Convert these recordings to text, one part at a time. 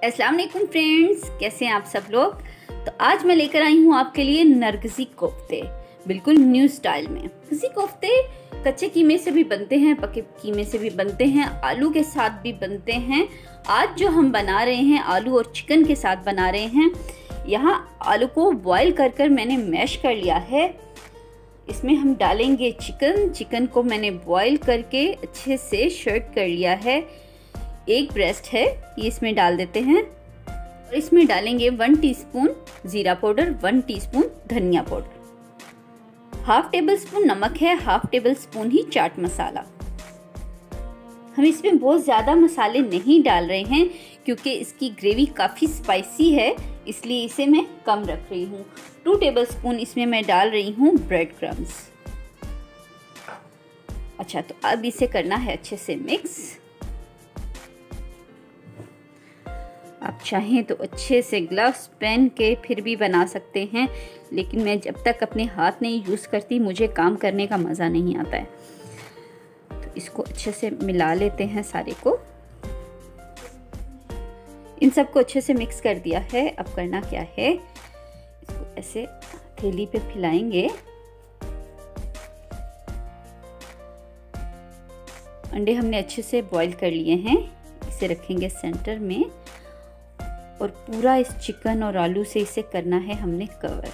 अस्सलाम वालेकुम फ्रेंड्स, कैसे हैं आप सब लोग। तो आज मैं लेकर आई हूँ आपके लिए नरगिसी कोफ्ते, बिल्कुल न्यू स्टाइल में। नरगिसी कोफ्ते कच्चे कीमे से भी बनते हैं, पके कीमे से भी बनते हैं, आलू के साथ भी बनते हैं। आज जो हम बना रहे हैं आलू और चिकन के साथ बना रहे हैं। यहाँ आलू को बॉईल कर मैंने मैश कर लिया है। इसमें हम डालेंगे चिकन को मैंने बॉईल करके अच्छे से शर्ट कर लिया है। एक ब्रेस्ट है, ये इसमें डाल देते हैं और इसमें डालेंगे 1 टीस्पून जीरा पाउडर, 1 टीस्पून धनिया powder, half tablespoon है, half tablespoon chaat masala. हम इसमें बहुत ज़्यादा मसाले नहीं डाल रहे हैं क्योंकि इसकी ग्रेवी काफ़ी स्पाइसी है, इसलिए इसे मैं कम रख रही हूँ। 2 टेबल स्पून इसमें मैं डाल रही हूँ ब्रेड क्रम्स। अच्छा, तो अब इसे करना है अच्छे से मिक्स। आप चाहें तो अच्छे से ग्लव्स पहन के फिर भी बना सकते हैं, लेकिन मैं जब तक अपने हाथ नहीं यूज़ करती मुझे काम करने का मज़ा नहीं आता है। तो इसको अच्छे से मिला लेते हैं सारे को। इन सबको अच्छे से मिक्स कर दिया है। अब करना क्या है, इसको ऐसे हथेली पे फैलाएंगे। अंडे हमने अच्छे से बॉईल कर लिए हैं, इसे रखेंगे सेंटर में और पूरा इस चिकन और आलू से इसे करना है हमने कवर।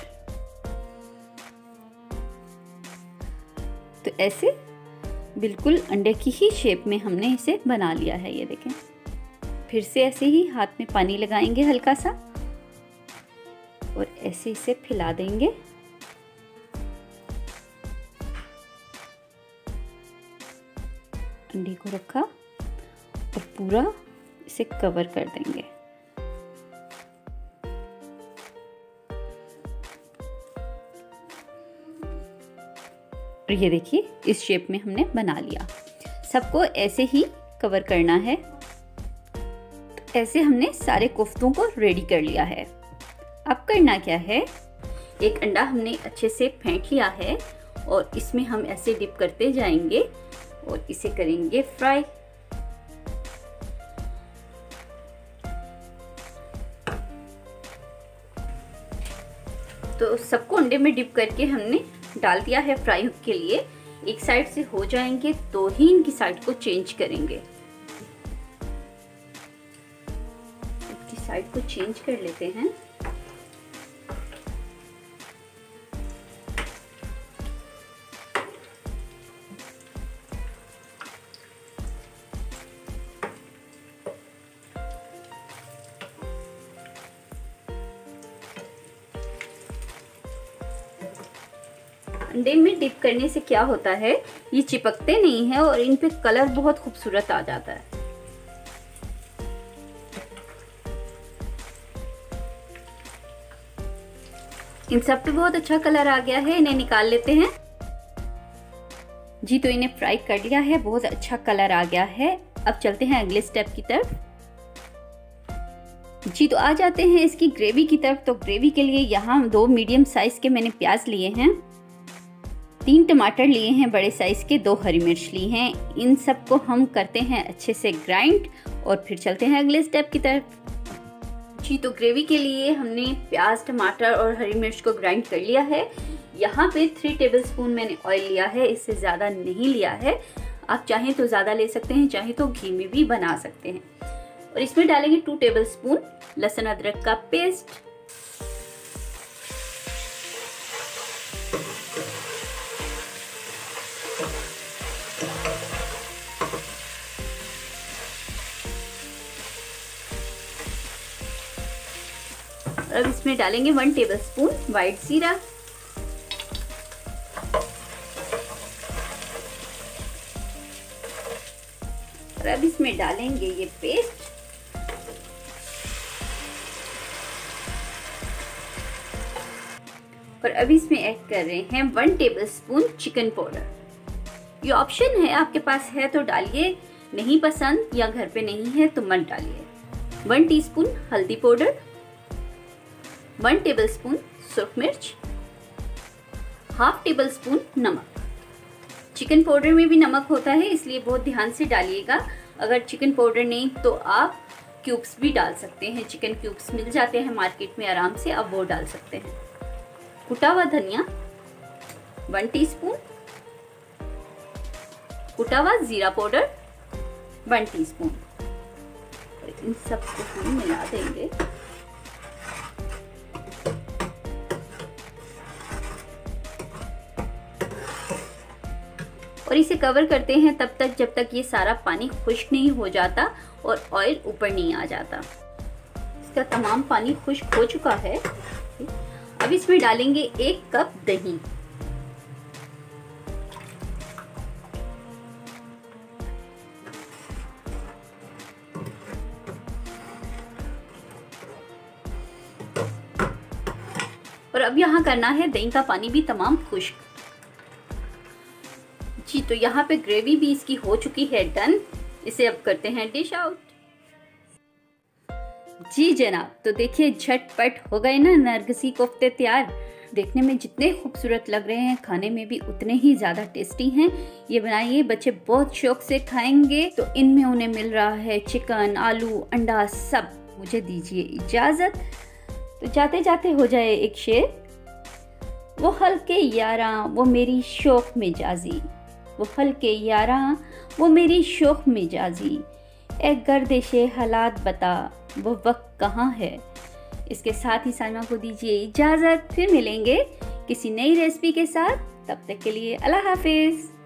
तो ऐसे बिल्कुल अंडे की ही शेप में हमने इसे बना लिया है। ये देखें, फिर से ऐसे ही हाथ में पानी लगाएंगे हल्का सा और ऐसे इसे फैला देंगे। अंडे को रखा और पूरा इसे कवर कर देंगे। और ये देखिए, इस शेप में हमने बना लिया। सबको ऐसे ही कवर करना है। तो ऐसे हमने सारे कोफ्तों को रेडी कर लिया है। अब करना क्या है, एक अंडा हमने अच्छे से फेंट लिया है और इसमें हम ऐसे डिप करते जाएंगे और इसे करेंगे फ्राई। तो सबको अंडे में डिप करके हमने डाल दिया है फ्राई के लिए। एक साइड से हो जाएंगे तो ही इनकी साइड को चेंज करेंगे। इनकी साइड को चेंज कर लेते हैं। अंडे में डिप करने से क्या होता है, ये चिपकते नहीं है और इन पे कलर बहुत खूबसूरत आ जाता है। इन सब पे बहुत अच्छा कलर आ गया है, इन्हें निकाल लेते हैं। जी, तो इन्हें फ्राई कर लिया है, बहुत अच्छा कलर आ गया है। अब चलते हैं अगले स्टेप की तरफ। जी, तो आ जाते हैं इसकी ग्रेवी की तरफ। तो ग्रेवी के लिए यहाँ 2 मीडियम साइज के मैंने प्याज लिए हैं, 3 टमाटर लिए हैं बड़े साइज के, 2 हरी मिर्च ली हैं। इन सब को हम करते हैं अच्छे से ग्राइंड और फिर चलते हैं अगले स्टेप की तरफ। जी, तो ग्रेवी के लिए हमने प्याज, टमाटर और हरी मिर्च को ग्राइंड कर लिया है। यहाँ पे 3 टेबलस्पून मैंने ऑयल लिया है, इससे ज़्यादा नहीं लिया है। आप चाहें तो ज़्यादा ले सकते हैं, चाहे तो घी में भी बना सकते हैं। और इसमें डालेंगे 2 टेबलस्पून लहसुन अदरक का पेस्ट, अब इसमें डालेंगे 1 टेबलस्पून व्हाइट जीरा, और अब इसमें डालेंगे ये पेस्ट, और अब इसमें ऐड कर रहे हैं 1 टेबलस्पून चिकन पाउडर। ये ऑप्शन है, आपके पास है तो डालिए, नहीं पसंद या घर पे नहीं है तो मत डालिए। 1 टीस्पून हल्दी पाउडर, 1 टेबलस्पून सुर्ख मिर्च, half tablespoon. Chicken powder में भी नमक होता है, इसलिए बहुत ध्यान से डालिएगा। अगर चिकन पाउडर नहीं तो आप क्यूब्स भी डाल सकते हैं। चिकन क्यूब्स मिल जाते हैं मार्केट में आराम से, अब वो डाल सकते हैं। कुटा हुआ धनिया 1 टीस्पून, कुटा हुआ जीरा पाउडर 1 टीस्पून। इन सब को हम मिला देंगे। और इसे कवर करते हैं तब तक जब तक ये सारा पानी खुश्क नहीं हो जाता और ऑयल ऊपर नहीं आ जाता। इसका तमाम पानी खुश्क हो चुका है। अब इसमें डालेंगे 1 कप दही। और अब यहाँ करना है दही का पानी भी तमाम खुश्क। जी, तो यहाँ पे ग्रेवी भी इसकी हो चुकी है डन। इसे अब करते हैं डिश आउट। जी जनाब, तो देखिए झटपट हो गए ना नरगिसी कोफ्ते तैयार। देखने में जितने खूबसूरत लग रहे हैं, खाने में भी उतने ही ज़्यादा टेस्टी हैं। ये बनाइए, बच्चे बहुत शौक से खाएंगे। तो इनमें उन्हें मिल रहा है चिकन, आलू, अंडा सब। मुझे दीजिए इजाज़त। तो जाते जाते हो जाए एक शेर। वो हल्के यारा वो मेरी शौक मिजाजी, वो हल्के यारा वो मेरी शौक मिजाजी, ए गर्दिशे हालात बता वो वक्त कहाँ है। इसके साथ ही साइमा को दीजिए इजाज़त। फिर मिलेंगे किसी नई रेसिपी के साथ। तब तक के लिए अल्लाह हाफिज़।